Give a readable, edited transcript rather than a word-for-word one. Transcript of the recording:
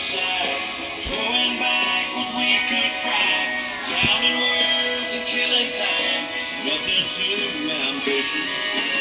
side, throwing back what we could fry, drowning words and killing time, nothing too ambitious.